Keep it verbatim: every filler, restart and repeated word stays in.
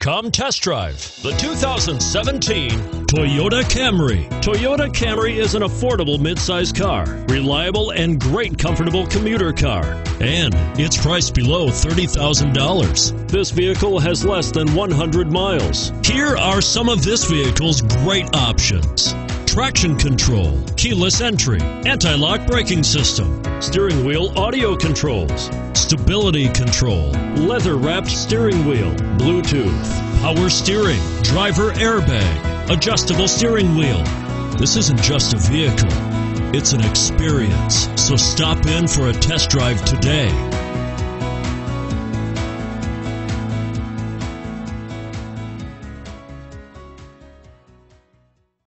Come test drive the two thousand seventeen Toyota Camry. Toyota Camry is an affordable midsize car, reliable and great comfortable commuter car, and it's priced below thirty thousand dollars. This vehicle has less than one hundred miles. Here are some of this vehicle's great options: traction control, keyless entry, anti-lock braking system, steering wheel audio controls, stability control, leather-wrapped steering wheel, Bluetooth, power steering, driver airbag, adjustable steering wheel. This isn't just a vehicle, it's an experience. So stop in for a test drive today.